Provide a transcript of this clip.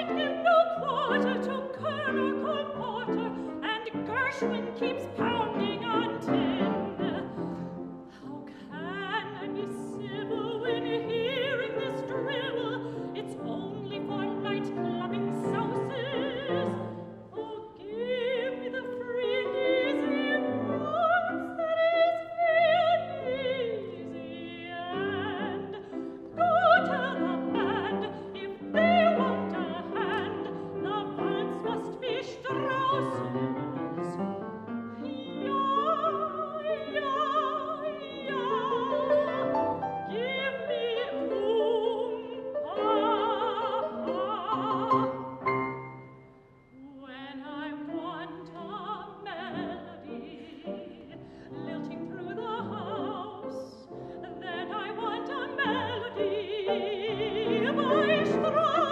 can give no quarter to Colonel Cole Porter, and Gershwin keeps pounding on tin. How can I be civil when hearing this drivel? It's only for night-clubbing souses. Oh, give me the free and easy once that is free and easy, and go tell the band if they want a hand, the waltz must be Strauss's. Ja, ja, ja, give me papa. When I want a melody lilting through the house, then I want a melody by Strauss.